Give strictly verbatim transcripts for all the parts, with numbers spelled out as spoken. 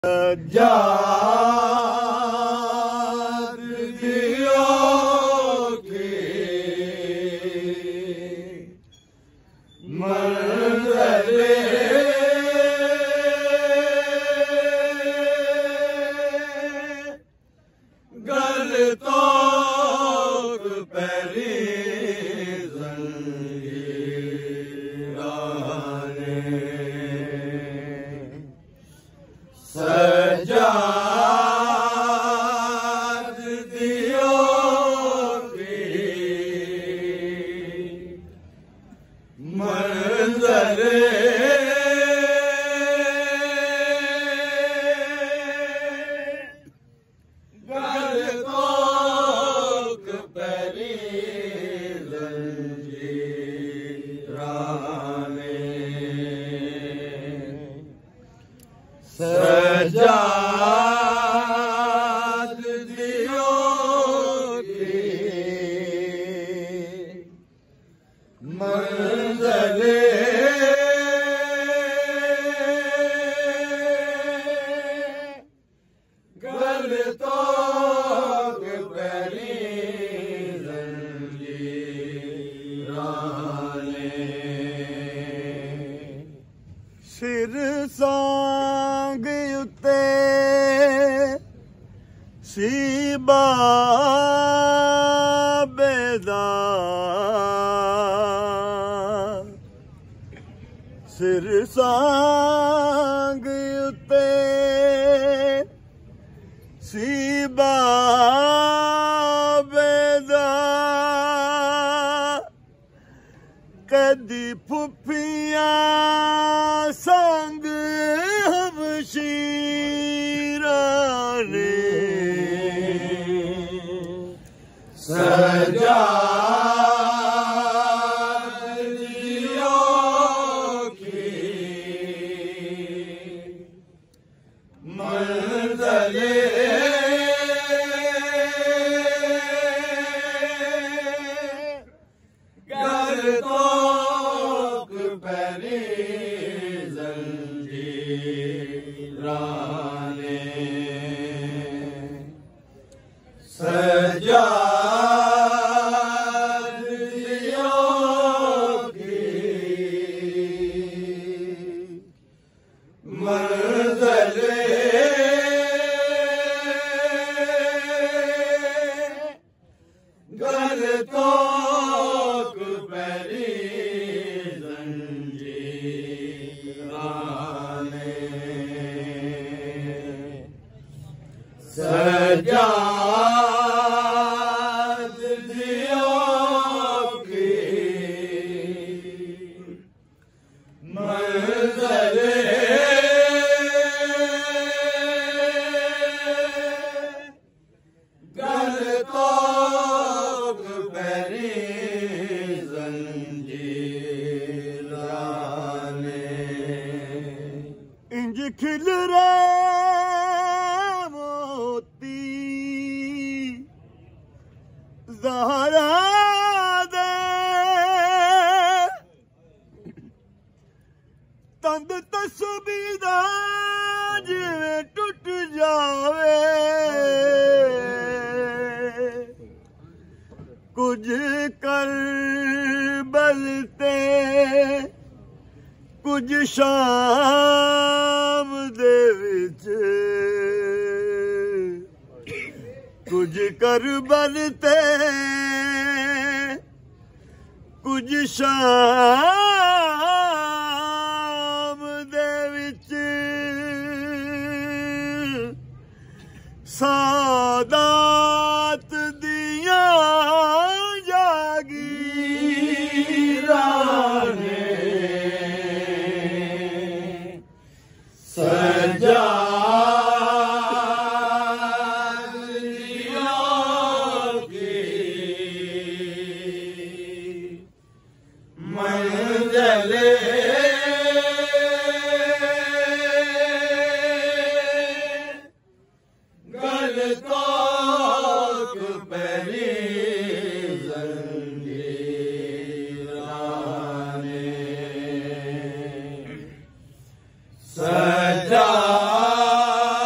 सज्जाद दियों की मंज़िले गलतों पहली सज्जाद दियों की मंज़िले गलतों पहली जंजीराने सज्जाद दियों की मंज़िले गलतों पहली जंजीराने सिर सांग उत्ते सीबा बेदा सिर सांग उत्ते सीबा बेदा कदी फुफियां संग हमशीराने सज्जाद दियों की मंज़िले गलतों पहली जंजीराने सज्जाद दियों की मंज़िले गलतों पहली जंजीराने सज्जाद दियों की मंज़िले गलतों पहली जंजीराने इंज खिल रहे मोती ज़हरा दे तंद तस्बीदा जिवें टुट जावे कुछ कर बलते कुछ शाम दे विच कुछ कर बलते कुछ शाम दे विच सादात दिया सज्जाद दियों की मंज़िले गलतों पहली जंजीराने सज्जाद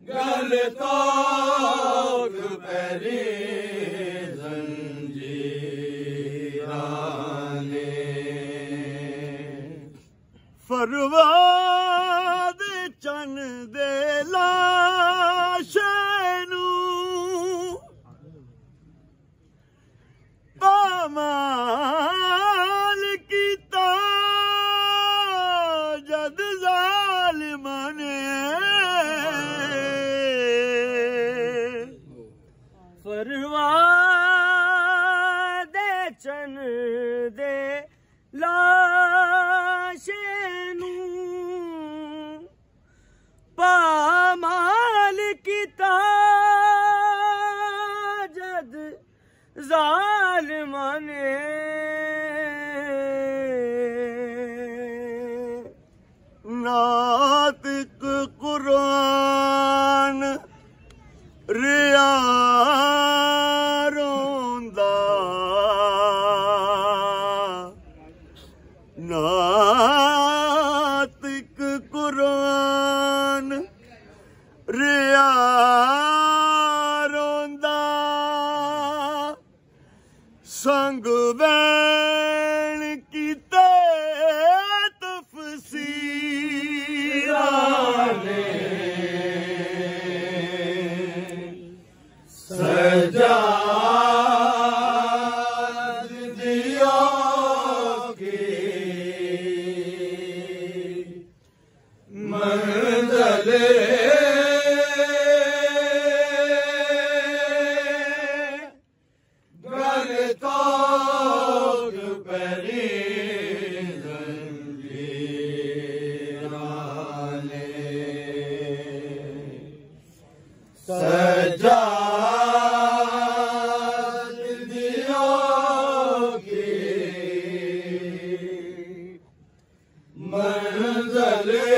गल तोक पैरी जंजीराने फरवाद चन दे लाशनू पामाल कीता जद ज़ालिमां ने फरवाद चन दे लाशनू पामाल कीता जद ज़ालिमां ने नातिक कुरान रिया रोंदा नातिक कुरान रिया रोंदा संग वैन कीते तफसीराने सजाद दिया की मंज़िले गल तोक पैरी जंजीराने सजाद दिया की मंज़िले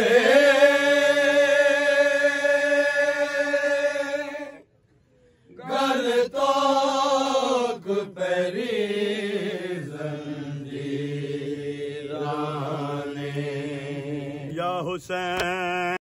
गल तोक पैरी जंजीराने या हुसैन।